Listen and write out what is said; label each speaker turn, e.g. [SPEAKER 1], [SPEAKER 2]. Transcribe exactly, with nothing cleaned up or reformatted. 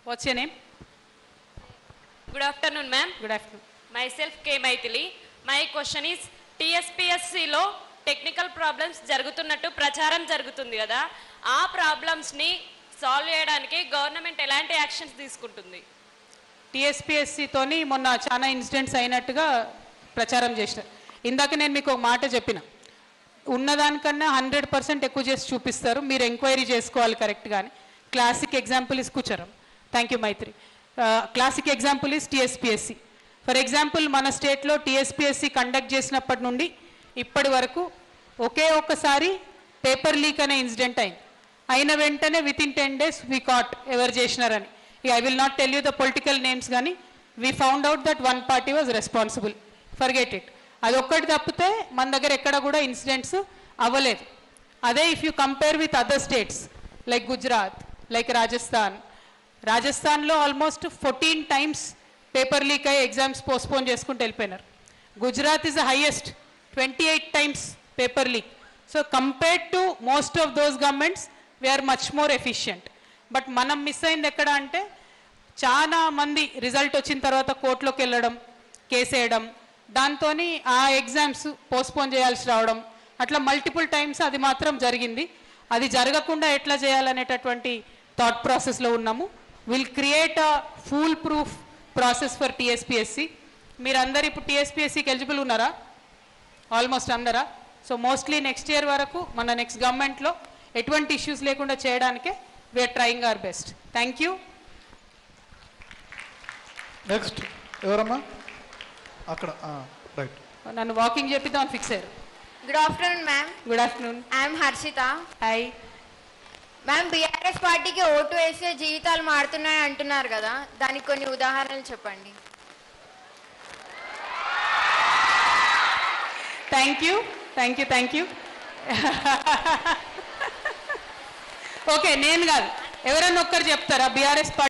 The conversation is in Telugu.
[SPEAKER 1] What's your name?
[SPEAKER 2] Good afternoon, ma'am.
[SPEAKER 1] Good afternoon.
[SPEAKER 2] Myself K. Maithili. My question is T S P S C lo technical problems జరుగుతున్నట్టు ప్రచారం జరుగుతుంది కదా, ఆ ప్రాబ్లమ్స్ ని సాల్వ్ చేయడానికి గవర్నమెంట్ ఎలాంటి యాక్షన్స్ తీసుకుంటుంది?
[SPEAKER 1] టీఎస్పీఎస్సీ తోని మొన్న చాలా ఇన్సిడెంట్స్ అయినట్టుగా ప్రచారం చేశారు. ఇందాక నేను మీకు ఒక మాట చెప్పిన, ఉన్నదానికన్నా హండ్రెడ్ పర్సెంట్ ఎక్కువ చేసి చూపిస్తారు, మీరు ఎంక్వైరీ చేసుకోవాలి కరెక్ట్గానే. క్లాసిక్ ఎగ్జాంపుల్ ఇస్ కుచరం. Thank you Maithri. Classic example is TSPSC. For example మన స్టేట్లో టీఎస్పీఎస్సీ కండక్ట్ చేసినప్పటి నుండి ఇప్పటి వరకు ఒకే ఒక్కసారి పేపర్ లీక్ అనే ఇన్సిడెంట్ అయింది. అయిన వెంటనే within ten days we caught ఎవరు చేసినారని. I will not tell you the political names, కానీ we found out that one party was responsible. Forget it. అది ఒక్కటి తప్పితే మన దగ్గర ఎక్కడ కూడా ఇన్సిడెంట్స్ అవ్వలేదు. అదే if you compare with other states like Gujarat, like Rajasthan, రాజస్థాన్లో almost fourteen times paper leak అయ్యి ఎగ్జామ్స్ పోస్ట్పోన్ చేసుకుంటూ వెళ్ళిపోయినారు. Gujarat is the highest, twenty eight times paper leak. So compared to most of those governments we are much more efficient. But మనం మిస్ అయింది ఎక్కడ అంటే, చాలా మంది రిజల్ట్ వచ్చిన తర్వాత కోర్టులోకి వెళ్ళడం, కేసేయడం, దాంతో ఆ ఎగ్జామ్స్ పోస్ట్పోన్ చేయాల్సి రావడం, అట్లా మల్టిపుల్ టైమ్స్ అది మాత్రం జరిగింది. అది జరగకుండా ఎట్లా చేయాలనేటటువంటి థాట్ ప్రాసెస్లో ఉన్నాము. Will create a full proof process for TSPSC. మీరందరూ ఇప్పుడు టీఎస్పీఎస్సీకి ఎలిజిబుల్ ఉన్నారా? ఆల్మోస్ట్ అందరా? సో మోస్ట్లీ నెక్స్ట్ ఇయర్ వరకు మన నెక్స్ట్ గవర్నమెంట్లో ఎటువంటి ఇష్యూస్ లేకుండా చేయడానికే we are trying our best. Thank you.
[SPEAKER 3] Next ఎవరమ్మా? అక్కడ రైట్.
[SPEAKER 1] నన్ను వాకింగ్ చెప్పిద్దామని ఫిక్స్ అయ్యారు.
[SPEAKER 4] Good afternoon ma'am.
[SPEAKER 1] Good afternoon.
[SPEAKER 4] I'm Harshitha.
[SPEAKER 1] Hi
[SPEAKER 4] ma'am, BRS పార్టీకి ఓటు వేస్తే జీవితాలు మారుతున్నాయి అంటున్నారు కదా, దానికి కొన్ని ఉదాహరణలు చెప్పండి.
[SPEAKER 1] Thank you thank you thank you okay, నేను కాదు, ఎవరన్నా ఒక్కరు చెప్తారా బీఆర్ఎస్ పార్టీ